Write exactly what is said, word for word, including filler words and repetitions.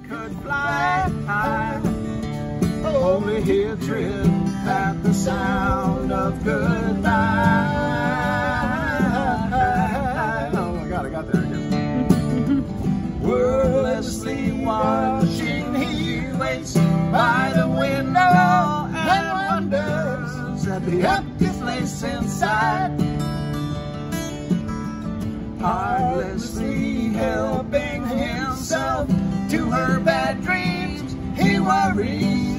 could fly high. Only hear trip at the sound of goodbye. Oh my God, I got there again. Wordlessly watching, he waits by the window and wonders at the empty place inside. Heartlessly helping himself to her bad dreams, he worries